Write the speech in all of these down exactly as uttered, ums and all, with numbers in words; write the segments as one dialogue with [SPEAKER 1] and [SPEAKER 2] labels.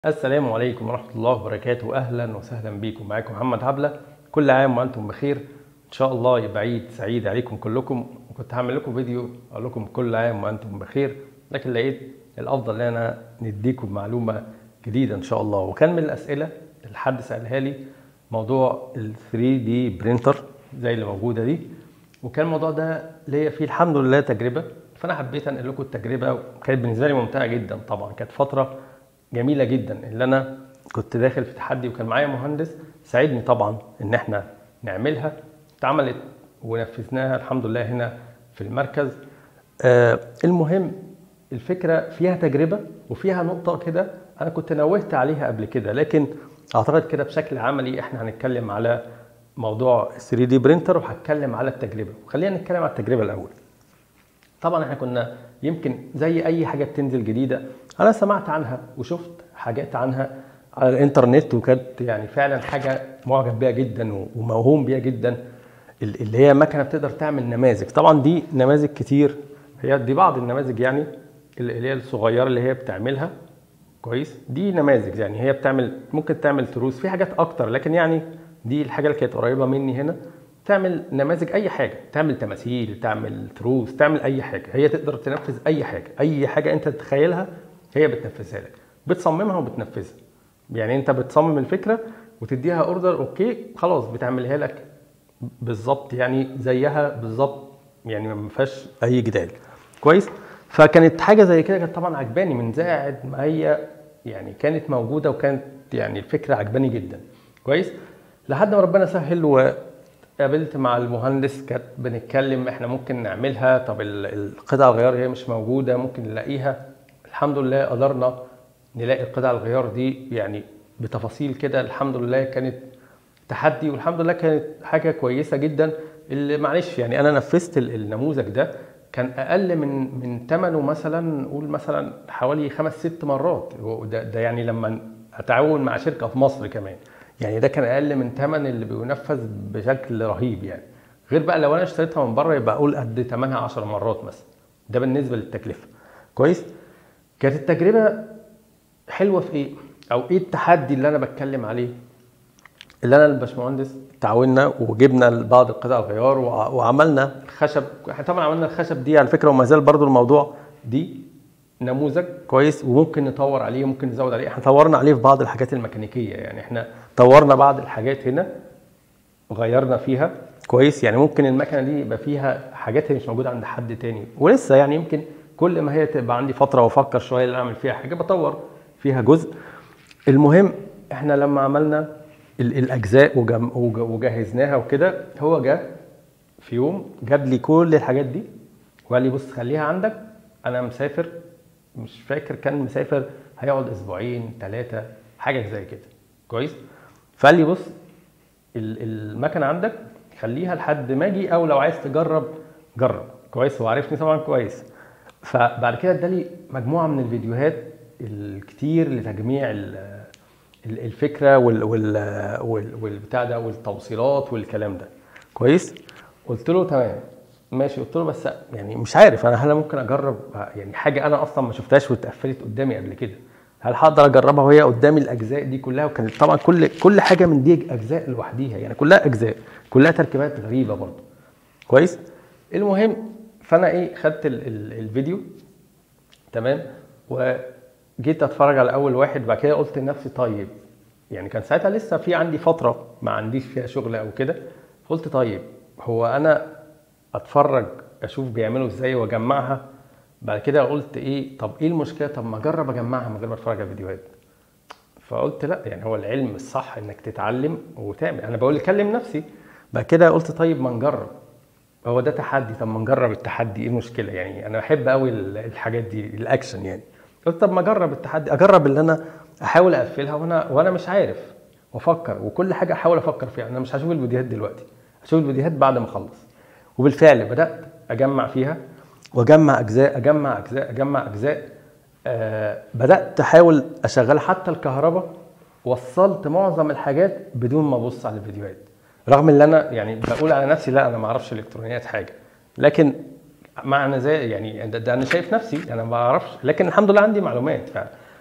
[SPEAKER 1] السلام عليكم ورحمة الله وبركاته. أهلا وسهلا بكم، معاكم محمد هبلة. كل عام وأنتم بخير، إن شاء الله يبقى عيد سعيد عليكم كلكم. وكنت هعمل لكم فيديو أقول لكم كل عام وأنتم بخير، لكن لقيت الأفضل إن أنا نديكم معلومة جديدة إن شاء الله. وكان من الأسئلة اللي حد سألها لي موضوع ال ثري دي برينتر زي اللي موجودة دي، وكان الموضوع ده ليا فيه الحمد لله تجربة، فأنا حبيت أنقل لكم التجربة. وكانت بالنسبة لي ممتعة جدا طبعا، كانت فترة جميله جدا اللي انا كنت داخل في تحدي، وكان معايا مهندس ساعدني طبعا ان احنا نعملها. اتعملت ونفذناها الحمد لله هنا في المركز. آه المهم الفكره فيها تجربه وفيها نقطه كده انا كنت نوهت عليها قبل كده، لكن اعتقد كده بشكل عملي احنا هنتكلم على موضوع ثري دي برينتر وهتكلم على التجربه. خلينا نتكلم على التجربه الاول. طبعا احنا كنا يمكن زي اي حاجه بتنزل جديده انا سمعت عنها وشفت حاجات عنها على الانترنت، وكانت يعني فعلا حاجه معجب بيها جدا وموهوم بيها جدا، اللي هي مكنه بتقدر تعمل نماذج. طبعا دي نماذج كتير، هي دي بعض النماذج يعني اللي هي الصغيره اللي هي بتعملها كويس. دي نماذج يعني هي بتعمل، ممكن تعمل تروس في حاجات اكتر، لكن يعني دي الحاجه اللي كانت قريبه مني هنا. تعمل نماذج اي حاجه، تعمل تماثيل، تعمل تروس، تعمل اي حاجه. هي تقدر تنفذ اي حاجه، اي حاجه انت تتخيلها هي بتنفذها لك، بتصممها وبتنفذها. يعني انت بتصمم الفكره وتديها اوردر، اوكي خلاص بتعملها لك بالظبط، يعني زيها بالظبط، يعني ما فيهاش اي جدال كويس. فكانت حاجه زي كده كانت طبعا عجباني من ساعه ما هي يعني كانت موجوده، وكانت يعني الفكره عجباني جدا كويس، لحد ما ربنا سهل و قابلت مع المهندس. كانت بنتكلم احنا ممكن نعملها، طب القطع الغيار هي مش موجوده ممكن نلاقيها. الحمد لله قدرنا نلاقي القطع الغيار دي يعني بتفاصيل كده، الحمد لله كانت تحدي، والحمد لله كانت حاجه كويسه جدا. اللي معلش يعني انا نفذت النموذج ده كان اقل من من ثمنه، مثلا نقول مثلا حوالي خمس ست مرات. ده, ده يعني لما اتعاون مع شركه في مصر كمان، يعني ده كان اقل من ثمن اللي بينفذ بشكل رهيب يعني. غير بقى لو انا اشتريتها من بره يبقى اقول قد ثمنها عشر مرات مثلا، ده بالنسبه للتكلفه كويس. كانت التجربه حلوه في ايه، او ايه التحدي اللي انا بتكلم عليه؟ اللي انا الباشمهندس تعاوننا وجبنا بعض القطع الغيار وعملنا الخشب. احنا طبعا عملنا الخشب دي على فكره، وما زال برضو الموضوع دي نموذج كويس، وممكن نطور عليه وممكن نزود عليه. احنا طورنا عليه في بعض الحاجات الميكانيكيه، يعني احنا طورنا بعض الحاجات هنا غيرنا فيها كويس. يعني ممكن المكنه دي يبقى فيها حاجات هي مش موجوده عند حد تاني، ولسه يعني يمكن كل ما هي تبقى عندي فتره وافكر شويه ان اعمل فيها حاجه بطور فيها جزء. المهم احنا لما عملنا الاجزاء وجهزناها وكده، هو جه في يوم جاب لي كل الحاجات دي وقال لي بص خليها عندك، انا مسافر، مش فاكر كان مسافر هيقعد اسبوعين ثلاثه حاجه زي كده كويس. فقال لي بص المكنه عندك خليها لحد ما اجي، او لو عايز تجرب جرب كويس. هو عارفني طبعا كويس. فبعد كده ادالي مجموعه من الفيديوهات الكتير لتجميع الفكره وال وال والبتاع ده والتوصيلات والكلام ده كويس. قلت له تمام ماشي، قلت له بس يعني مش عارف انا هل ممكن اجرب يعني حاجه انا اصلا ما شفتهاش واتقفلت قدامي قبل كده، هل هقدر اجربها وهي قدامي الاجزاء دي كلها؟ وكانت طبعا كل كل حاجه من دي اجزاء لوحديها، يعني كلها اجزاء، كلها تركيبات غريبه برضه كويس. المهم فانا ايه خدت ال ال الفيديو تمام، وجيت اتفرج على اول واحد. بعد كده قلت لنفسي طيب، يعني كان ساعتها لسه في عندي فتره ما عنديش فيها شغل او كده، قلت طيب هو انا اتفرج اشوف بيعملوا ازاي واجمعها. بعد كده قلت ايه طب ايه المشكله، طب ما اجرب اجمعها من غير ما اتفرج على فيديوهات. فقلت لا، يعني هو العلم الصح انك تتعلم وتعمل، انا بقول اكلم نفسي. بعد كده قلت طيب ما نجرب، هو ده تحدي، طب ما نجرب التحدي، ايه المشكله؟ يعني انا بحب قوي الحاجات دي الاكشن يعني. قلت طب ما اجرب التحدي، اجرب اللي انا احاول اقفلها وانا وانا مش عارف، وافكر وكل حاجه احاول افكر فيها. انا مش هشوف الفيديوهات دلوقتي، هشوف الفيديوهات بعد ما اخلص. وبالفعل بدات اجمع فيها واجمع اجزاء اجمع اجزاء اجمع اجزاء. آه بدات احاول اشغل حتى الكهرباء، وصلت معظم الحاجات بدون ما ابص على الفيديوهات، رغم ان انا يعني بقول على نفسي لا انا ما اعرفش الالكترونيات حاجه، لكن معنى زي يعني ده, ده انا شايف نفسي انا ما اعرفش، لكن الحمد لله عندي معلومات.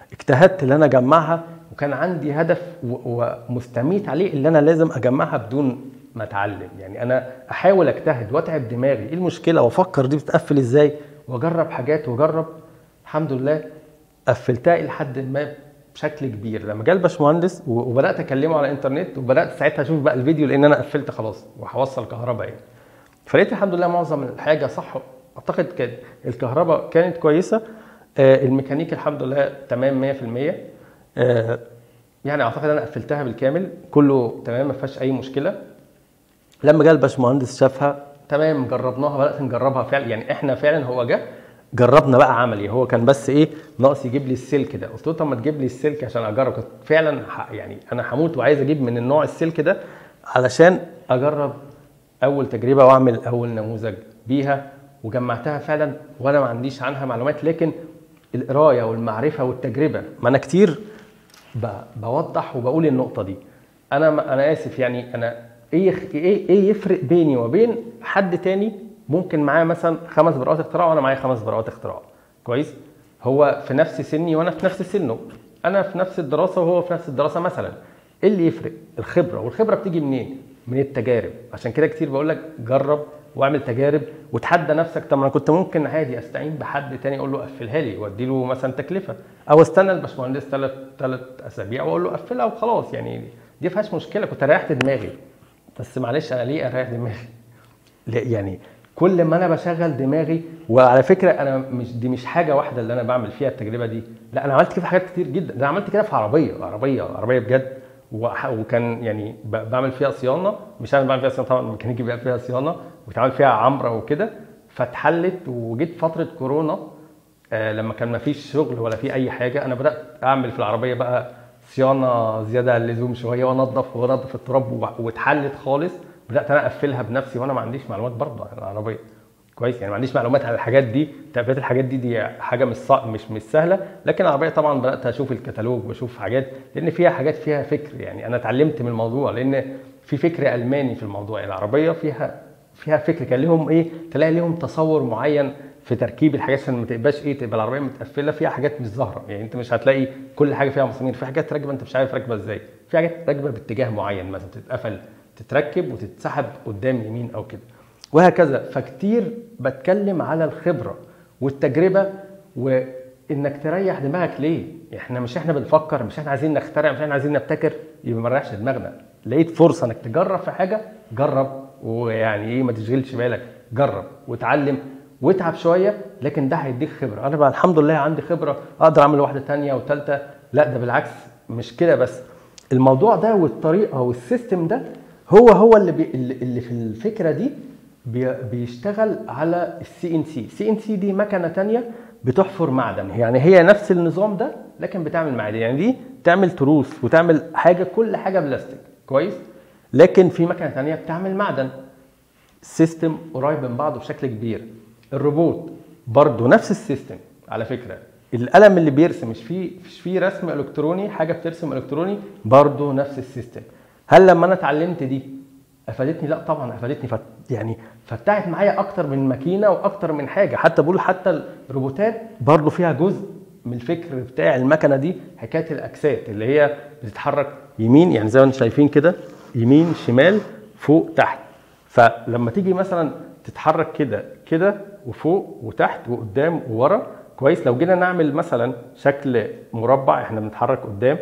[SPEAKER 1] اجتهدت ان انا اجمعها، وكان عندي هدف ومستميت عليه اللي انا لازم اجمعها بدون ما اتعلم. يعني انا احاول اجتهد واتعب دماغي، ايه المشكله، وافكر دي بتقفل ازاي، واجرب حاجات واجرب. الحمد لله قفلتها الى حد ما بشكل كبير. لما جه الباشمهندس وبدات اكلمه على الانترنت، وبدات ساعتها اشوف بقى الفيديو، لان انا قفلت خلاص وهوصل كهرباء يعني. فلقيت الحمد لله معظم الحاجه صح. اعتقد كانت الكهرباء كانت كويسه، آه الميكانيك الحمد لله تمام مية في المية. آه يعني اعتقد انا قفلتها بالكامل، كله تمام ما فيهاش اي مشكله. لما جه الباشمهندس شافها تمام، جربناها، بدات نجربها فعلا. يعني احنا فعلا هو جه جربنا بقى عملي، هو كان بس ايه ناقص يجيب لي السلك ده. قلت له طب ما تجيب لي السلك عشان اجرب. كنت فعلا يعني انا هموت وعايز اجيب من النوع السلك ده علشان اجرب اول تجربه واعمل اول نموذج بيها. وجمعتها فعلا وانا ما عنديش عنها معلومات، لكن القرايه والمعرفه والتجربه. ما انا كتير بوضح وبقول النقطه دي. انا انا اسف يعني، انا ايه ايه ايه يفرق بيني وبين حد تاني ممكن معاه مثلا خمس براءات اختراع وانا معايا خمس براءات اختراع، كويس؟ هو في نفس سني وانا في نفس سنه، انا في نفس الدراسه وهو في نفس الدراسه مثلا. ايه اللي يفرق؟ الخبره. والخبره بتيجي منين؟ من التجارب. عشان كده كتير بقول لك جرب واعمل تجارب وتحدى نفسك. طب انا كنت ممكن عادي استعين بحد تاني اقول له قفلها لي وادي له مثلا تكلفه، او استنى الباشمهندس ثلاث ثلاث اسابيع واقول له قفلها وخلاص. يعني دي ما فيهاش مشكله، كنت ريحت دماغي. بس معلش انا ليه اريح دماغي؟ يعني كل ما انا بشغل دماغي. وعلى فكره انا مش دي مش حاجه واحده اللي انا بعمل فيها التجربه دي، لا انا عملت كده في حاجات كتير جدا. ده انا عملت كده في عربيه عربيه عربيه بجد، وكان يعني بعمل فيها صيانه. مش انا بعمل فيها صيانه طبعا، الميكانيكي بيعمل فيها صيانه وبتعمل فيها عمره وكده. فاتحلت. وجيت فتره كورونا آه لما كان ما فيش شغل ولا في اي حاجه، انا بدات اعمل في العربيه بقى صيانه زياده عن اللزوم شويه، وانضف وانضف التراب، واتحلت خالص. بدات انا اقفلها بنفسي وانا ما عنديش معلومات برضه عن العربيه، كويس؟ يعني ما عنديش معلومات عن الحاجات دي. تقفيلات الحاجات دي دي حاجه مش صع... مش مش سهله. لكن العربيه طبعا بدات اشوف الكتالوج واشوف حاجات، لان فيها حاجات فيها فكر. يعني انا اتعلمت من الموضوع، لان في فكر الماني في الموضوع. يعني العربيه فيها فيها فكر، كان لهم ايه، تلاقي لهم تصور معين في تركيب الحاجات عشان ما تبقاش ايه، تبقى العربيه متقفله فيها حاجات مش ظاهره. يعني انت مش هتلاقي كل حاجه فيها مسامير، في حاجات راكبه انت مش عارف راكبه ازاي، في حاجات راكبه باتجاه معين مثلا تتقفل تتركب وتتسحب قدام يمين او كده، وهكذا. فكتير بتكلم على الخبره والتجربه، وانك تريح دماغك. ليه؟ احنا مش احنا بنفكر، مش احنا عايزين نخترع، مش احنا عايزين نبتكر، يبقى ما نريحش دماغنا. لقيت فرصه انك تجرب في حاجه، جرب. ويعني ايه، ما تشغلش بالك، جرب واتعلم واتعب شويه، لكن ده هيديك خبره. انا بقى الحمد لله عندي خبره، اقدر اعمل واحده ثانيه وثالثه. لا ده بالعكس، مش كده بس. الموضوع ده والطريقه والسيستم ده هو هو اللي بي اللي في الفكره دي بي بيشتغل على السي ان سي. سي ان سي دي مكنه ثانيه بتحفر معدن. يعني هي نفس النظام ده لكن بتعمل معدن. يعني دي تعمل تروس وتعمل حاجه، كل حاجه بلاستيك، كويس؟ لكن في مكنه ثانيه بتعمل معدن. السيستم قريب من بعضه بشكل كبير. الروبوت برضه نفس السيستم على فكره. القلم اللي بيرسم، مش فيه مش فيه رسم الكتروني، حاجه بترسم الكتروني، برضه نفس السيستم. هل لما انا اتعلمت دي افادتني؟ لا طبعا افادتني. فت يعني فتحت معايا اكتر من ماكينه واكتر من حاجه. حتى بقول حتى الروبوتات برضه فيها جزء من الفكر بتاع المكنه دي، حكايه الاكسات اللي هي بتتحرك يمين، يعني زي ما انتم شايفين كده، يمين شمال فوق تحت. فلما تيجي مثلا تتحرك كده كده وفوق وتحت وقدام وورا، كويس؟ لو جينا نعمل مثلا شكل مربع، احنا بنتحرك قدام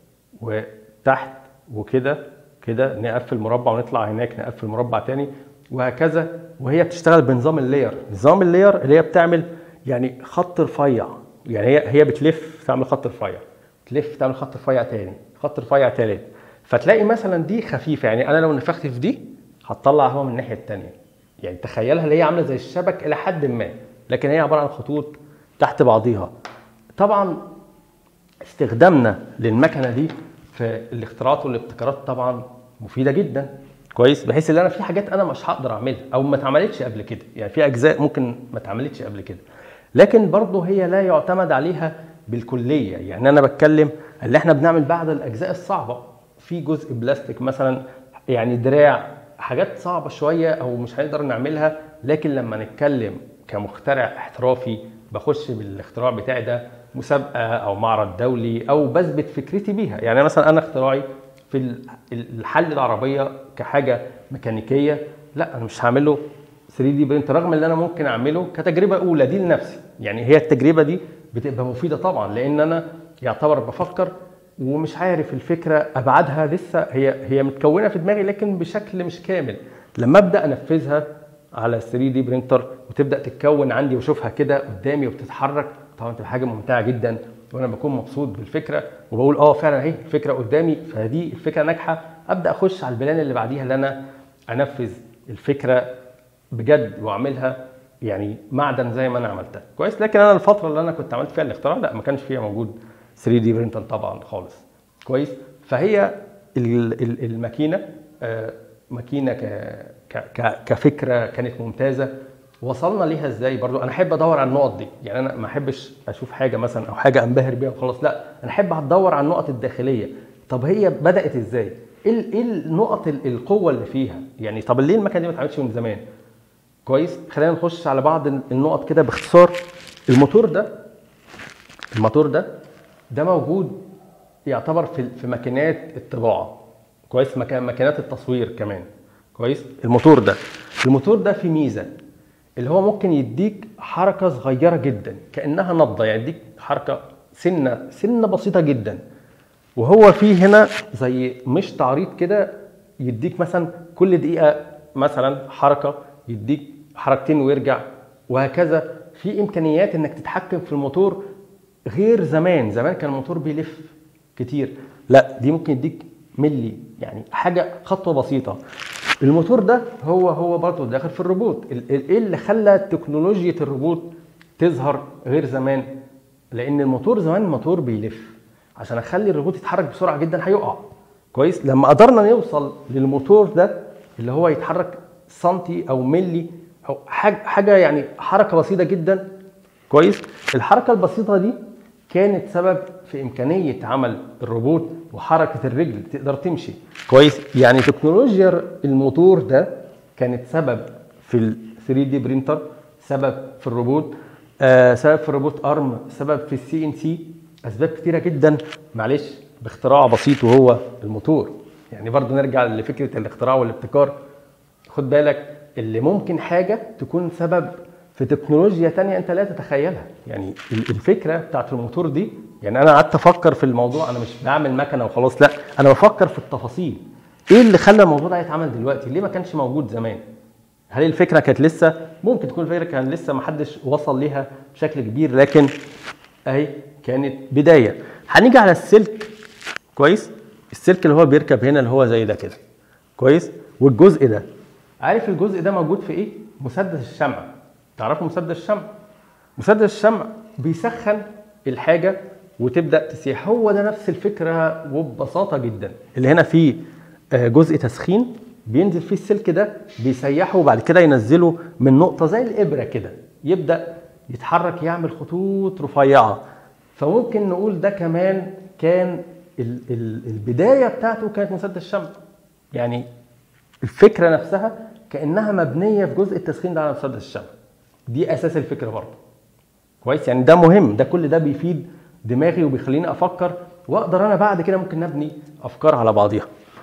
[SPEAKER 1] وتحت وكده كده، نقفل مربع ونطلع هناك نقفل مربع تاني، وهكذا. وهي بتشتغل بنظام اللاير. نظام اللاير اللي هي بتعمل يعني خط رفيع. يعني هي هي بتلف تعمل خط رفيع، تلف تعمل خط رفيع تاني، خط رفيع تالت. فتلاقي مثلا دي خفيفه، يعني انا لو نفخت في دي هتطلع هوا من الناحيه الثانيه. يعني تخيلها اللي هي عامله زي الشبك الى حد ما، لكن هي عباره عن خطوط تحت بعضيها. طبعا استخدامنا للمكنه دي في الاختراعات والابتكارات طبعا مفيده جدا، كويس؟ بحيث ان انا في حاجات انا مش هقدر اعملها او ما اتعملتش قبل كده. يعني في اجزاء ممكن ما اتعملتش قبل كده، لكن برضه هي لا يعتمد عليها بالكليه. يعني انا بتكلم اللي احنا بنعمل بعض الاجزاء الصعبه، في جزء بلاستيك مثلا، يعني دراع، حاجات صعبه شويه او مش هنقدر نعملها. لكن لما نتكلم كمخترع احترافي بخش بالاختراع بتاعي ده مسابقه او معرض دولي او بثبت فكرتي بيها. يعني مثلا انا اختراعي في الحل العربيه كحاجه ميكانيكيه، لا انا مش هعمله ثري دي برينت، رغم ان انا ممكن اعمله كتجربه اولى دي لنفسي. يعني هي التجربه دي بتبقى مفيده طبعا، لان انا يعتبر بفكر ومش عارف الفكره ابعادها لسه، هي هي متكونه في دماغي لكن بشكل مش كامل. لما ابدا انفذها على ثري دي برينتر وتبدا تتكون عندي واشوفها كده قدامي وبتتحرك، طبعا تبقى حاجه ممتعه جدا، وانا بكون مبسوط بالفكره وبقول اه فعلا اهي الفكره قدامي، فدي الفكره ناجحه. ابدا اخش على البلان اللي بعديها اللي انا انفذ الفكره بجد واعملها يعني معدن زي ما انا عملتها كويس. لكن انا الفتره اللي انا كنت عملت فيها الاختراع لا ما كانش فيها موجود ثري دي برينتر طبعا خالص كويس. فهي الماكينه ماكينه كفكره كانت ممتازه. وصلنا ليها ازاي؟ برضو انا احب ادور على النقط دي. يعني انا ما احبش اشوف حاجه مثلا او حاجه انبهر بيها وخلاص، لا انا احب ادور على النقط الداخليه. طب هي بدات ازاي؟ ايه ايه النقط القوه اللي فيها؟ يعني طب ليه المكنه دي ما اتعملتش من زمان؟ كويس. خلينا نخش على بعض النقط كده باختصار. الموتور ده الموتور ده ده موجود يعتبر في في ماكينات الطباعه كويس، ماكينات التصوير كمان كويس. الموتور ده الموتور ده فيه ميزه اللي هو ممكن يديك حركه صغيره جدا كانها نبضه، يعني يديك حركه سنه سنه بسيطه جدا. وهو فيه هنا زي مش تعريض كده، يديك مثلا كل دقيقه مثلا حركه، يديك حركتين ويرجع وهكذا. في امكانيات انك تتحكم في الموتور غير زمان. زمان كان الموتور بيلف كتير، لا دي ممكن يديك ملي، يعني حاجه خطوه بسيطه. الموتور ده هو هو برضه داخل في الروبوت. ايه اللي خلى تكنولوجيا الروبوت تظهر غير زمان؟ لان الموتور زمان الموتور بيلف، عشان اخلي الروبوت يتحرك بسرعه جدا هيقع كويس. لما قدرنا نوصل للموتور ده اللي هو يتحرك سنتي او ملي او حاجه يعني حركه بسيطه جدا كويس. الحركه البسيطه دي كانت سبب في امكانيه عمل الروبوت وحركه الرجل تقدر تمشي كويس. يعني تكنولوجيا الموتور ده كانت سبب في ال ثري دي برينتر، سبب في الروبوت، آه سبب في الروبوت ارم، سبب في السي ان سي، اسباب كتيره جدا معلش باختراع بسيط وهو الموتور. يعني برضو نرجع لفكره الاختراع والابتكار. خد بالك اللي ممكن حاجه تكون سبب في تكنولوجيا تانية انت لا تتخيلها. يعني الفكره بتاعت الموتور دي، يعني انا قعدت افكر في الموضوع، انا مش بعمل مكنه وخلاص، لا انا بفكر في التفاصيل. ايه اللي خلى الموضوع ده يتعمل دلوقتي؟ ليه ما كانش موجود زمان؟ هل الفكره كانت لسه ممكن تكون الفكره كان لسه ما حدش وصل ليها بشكل كبير، لكن اهي كانت بدايه. هنيجي على السلك كويس. السلك اللي هو بيركب هنا اللي هو زي ده كده كويس. والجزء ده، عارف الجزء ده موجود في ايه؟ مسدس الشمع. تعرفوا مسدس الشمع؟ مسدس الشمع بيسخن الحاجه وتبدا تسيح. هو ده نفس الفكره وببساطه جدا. اللي هنا فيه جزء تسخين بينزل فيه السلك ده بيسيحه وبعد كده ينزله من نقطه زي الابره كده، يبدا يتحرك يعمل خطوط رفيعه. فممكن نقول ده كمان كان البدايه بتاعته كانت مسدس الشمع. يعني الفكره نفسها كانها مبنيه في جزء التسخين ده على مسدس الشمع. دي اساس الفكره برضه كويس. يعني ده مهم، ده كل ده بيفيد دماغي وبيخليني افكر، واقدر انا بعد كده ممكن نبني افكار على بعضيها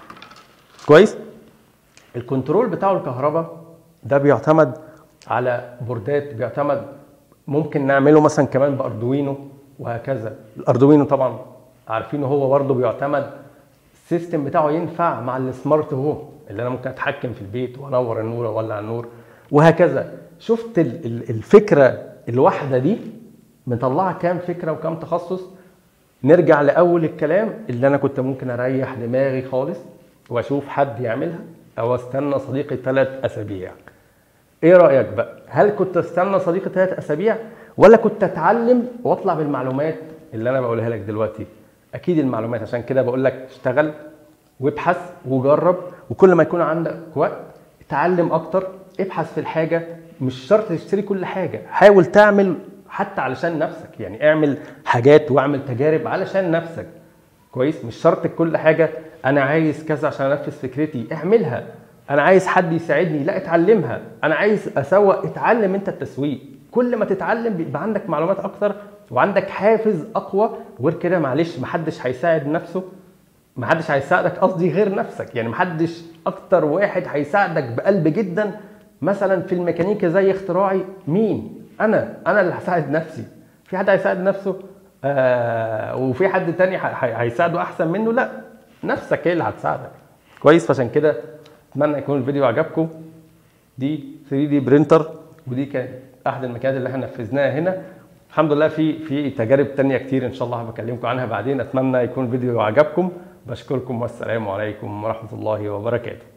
[SPEAKER 1] كويس. الكنترول بتاعه الكهرباء ده بيعتمد على بوردات، بيعتمد ممكن نعمله مثلا كمان باردوينو وهكذا. الاردوينو طبعا عارفينه هو برضه بيعتمد السيستم بتاعه ينفع مع السمارت هوم اللي انا ممكن اتحكم في البيت وانور النور واولع النور وهكذا. شفت الفكره الواحده دي مطلعه كام فكره وكام تخصص. نرجع لاول الكلام اللي انا كنت ممكن اريح دماغي خالص واشوف حد يعملها او استنى صديقي ثلاث اسابيع. ايه رايك بقى؟ هل كنت استنى صديقي ثلاث اسابيع ولا كنت اتعلم واطلع بالمعلومات اللي انا بقولها لك دلوقتي؟ اكيد المعلومات. عشان كده بقول لك اشتغل وابحث وجرب، وكل ما يكون عندك وقت اتعلم اكتر، ابحث في الحاجه. مش شرط تشتري كل حاجه، حاول تعمل حتى علشان نفسك. يعني اعمل حاجات واعمل تجارب علشان نفسك كويس. مش شرط كل حاجه انا عايز كذا عشان انفذ فكرتي، اعملها. انا عايز حد يساعدني، لا اتعلمها. انا عايز اسوق، اتعلم انت التسويق. كل ما تتعلم بيبقى عندك معلومات اكتر وعندك حافز اقوى. وغير كده معلش محدش هيساعد نفسه، محدش هيساعدك قصدي غير نفسك، يعني محدش اكتر واحد هيساعدك بقلب جدا مثلا في الميكانيكا زي اختراعي مين؟ انا انا اللي هساعد نفسي. في حد هيساعد نفسه آه وفي حد تاني هيساعده احسن منه؟ لا، نفسك هي اللي هتساعدك. كويس. فعشان كده اتمنى يكون الفيديو عجبكم. دي ثري دي برينتر، ودي كانت احد المكانات اللي احنا نفذناها هنا. الحمد لله في في تجارب تانية كتير ان شاء الله هبكلمكم عنها بعدين. اتمنى يكون الفيديو عجبكم. بشكركم والسلام عليكم ورحمة الله وبركاته.